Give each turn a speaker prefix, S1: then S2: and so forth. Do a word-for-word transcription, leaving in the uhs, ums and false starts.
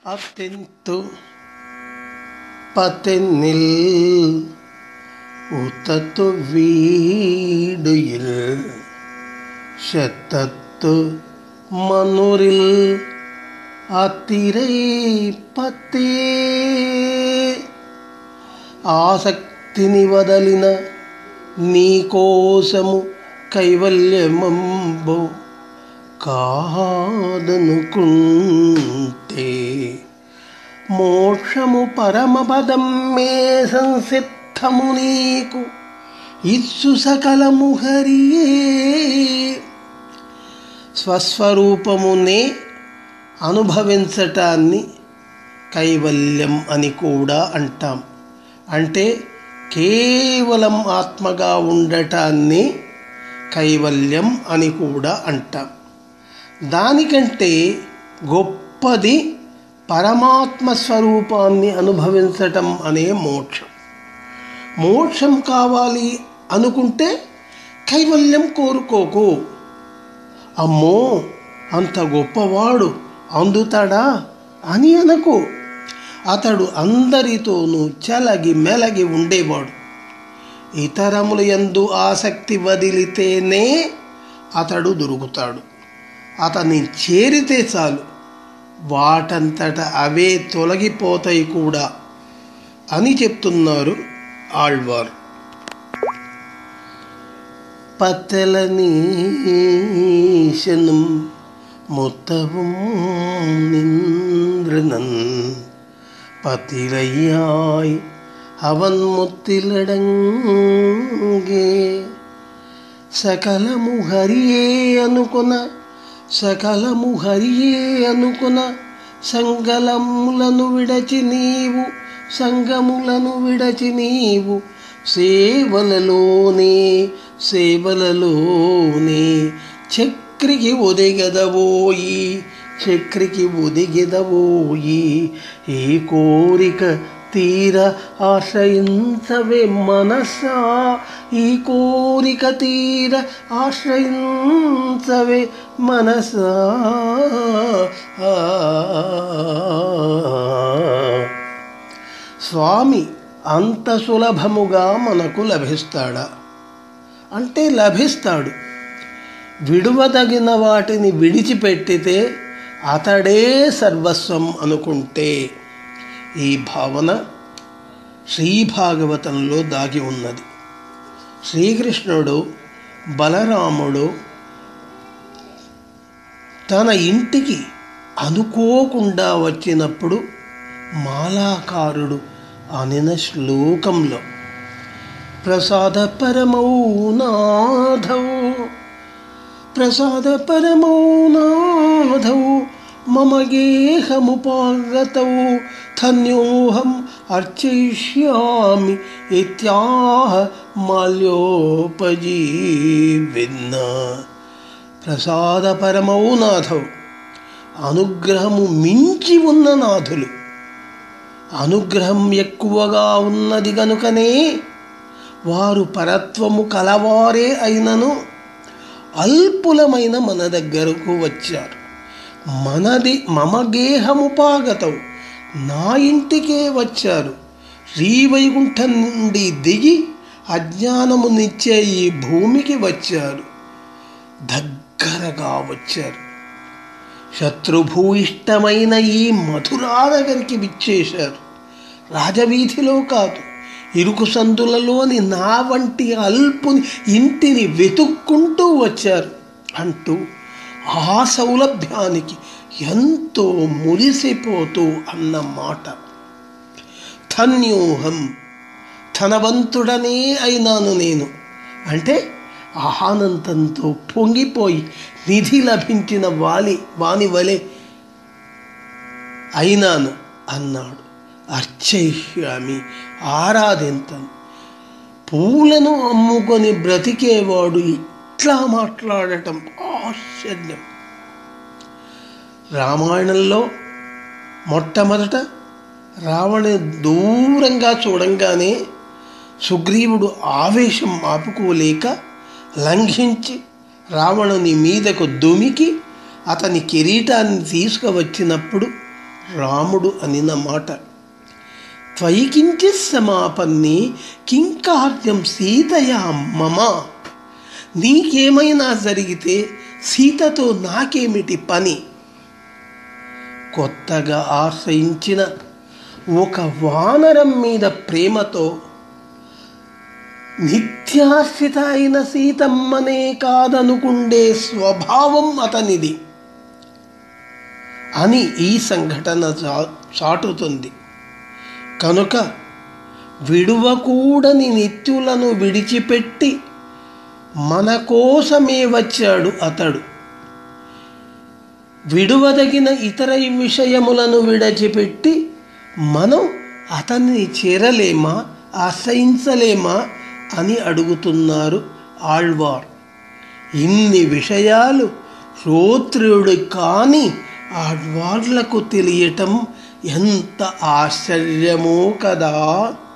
S1: അത്തെന്തു പത്തെന്നിൽ ഉത്തത്തു വീടുയിൽ ശത്തത്തു മനുരിൽ അത്തിരൈ పత్తే ఆసక్తిని వదలిన నీకోసము కైవల్యమంబు కాదనుకుంటే మోక్షము పరమపదం మే సంసిద్ధము నీకు ఇచ్చు సకలము హరియే. స్వస్వరూపమునే అనుభవించటాన్ని కైవల్యం అని కూడా అంటాం. అంటే కేవలం ఆత్మగా ఉండటాన్ని కైవల్యం అని కూడా అంటాం. దానికంటే గొప్పది పరమాత్మ స్వరూపాన్ని అనుభవించటం అనే మోక్షం. మోక్షం కావాలి అనుకుంటే కైవల్యం కోరుకోకు. అమ్మో అంత గొప్పవాడు అందుతాడా అని అనకు. అతడు అందరితోనూ చలగి మెలగి ఉండేవాడు. ఇతరముల యందు ఆసక్తి వదిలితేనే అతడు దొరుకుతాడు. అతన్ని చేరితే చాలు వాటంతట అవే తొలగిపోతాయి కూడా అని చెప్తున్నారు ఆళ్వార్. പത്തലനീശനും മുത്തവും നിന്ദ്രനൻ പത്തിരയ്യായി അവൻ ముత్తిలడంగే సకలము హరియే అనుకున సకలము హరియే అనుకున సంగలములను విడచి నీవు సంగములను విడచి నీవు సేవలలోనే సేవలలోనే చక్రికి ఒదిగదవోయి చక్రికి ఒదిగదవోయి ఈ కోరిక తీర ఆశ్రయించవే మనసా ఈ కోరిక తీర ఆశ్రయించవే మనసా. స్వామి అంత సులభముగా మనకు లభిస్తాడా అంటే లభిస్తాడు. విడువదగిన వాటిని విడిచిపెట్టితే అతడే సర్వస్వం అనుకుంటే. ఈ భావన శ్రీభాగవతంలో దాగి ఉన్నది. శ్రీకృష్ణుడు బలరాముడు తన ఇంటికి అనుకోకుండా వచ్చినప్పుడు మాలాకారుడు అనిన శ్లోకంలో ప్రసాద పరమౌ నాథౌ ప్రసాద పరమౌ నాథౌ మమ గేహముపాగతౌ ధన్యోహం అర్చయిష్యామి ఇత్యాహ మాల్యోపజీవిన్న. ప్రసాద పరమౌ నాథౌ అనుగ్రహము మించి ఉన్న నాథులు. అనుగ్రహం ఎక్కువగా ఉన్నది గనుకనే వారు పరత్వము కలవారే అయినను అల్పులమైన మన దగ్గరకు వచ్చారు. మనది మమ గేహముపాగతవు నా ఇంటికే వచ్చారు. శ్రీవైకుంఠం నుండి దిగి అజ్ఞానమునిచ్చే ఈ భూమికి వచ్చారు. దగ్గరగా వచ్చారు. శత్రుభూయిష్టమైన ఈ మధురా దగ్గరికి విచ్చేశారు. రాజవీధిలో కాదు, ఇరుకు సందులలోని నా వంటి అల్పుని ఇంటిని వెతుక్కుంటూ వచ్చారు అంటూ ఆ సౌలభ్యానికి ఎంతో మురిసిపోతూ అన్న మాట. ధన్యోహం ధనవంతుడనే అయినాను నేను అంటే ఆనందంతో పొంగిపోయి నిధి లభించిన వాలి వాని వలె అయినాను అన్నాడు. అర్చయిష్యామి ఆరాధింతను. పూలను అమ్ముకొని బ్రతికేవాడు ఇట్లా మాట్లాడటం ఆశ్చర్యం. రామాయణంలో మొట్టమొదట రావణ దూరంగా చూడంగానే సుగ్రీవుడు ఆవేశం ఆపుకోలేక లంఘించి రావణుని మీదకు దుమికి అతని కిరీటాన్ని తీసుకువచ్చినప్పుడు రాముడు అనిన మాట. త్వయి కించిత్ సమాపన్ని కింకార్యం సీతయా మమ. నీకేమైనా జరిగితే సీతతో నాకేమిటి పని? కొత్తగా ఆశ్రయించిన ఒక వానరం మీద ప్రేమతో నిత్యాశ్రిత అయిన సీతమ్మనే కాదనుకుండే స్వభావం అతనిది అని ఈ సంఘటన చాటుతుంది. కనుక విడువకూడని నిత్యులను విడిచిపెట్టి మన కోసమే వచ్చాడు అతడు. విడువదగిన ఇతర విషయములను విడిచిపెట్టి మనం అతన్ని చేరలేమా, ఆశ్రయించలేమా అని అడుగుతున్నారు ఆళ్వార్. ఇన్ని విషయాలు శ్రోత్రుడు కాని ఆళ్వార్లకు తెలియటం ఎంత ఆశ్చర్యమో కదా.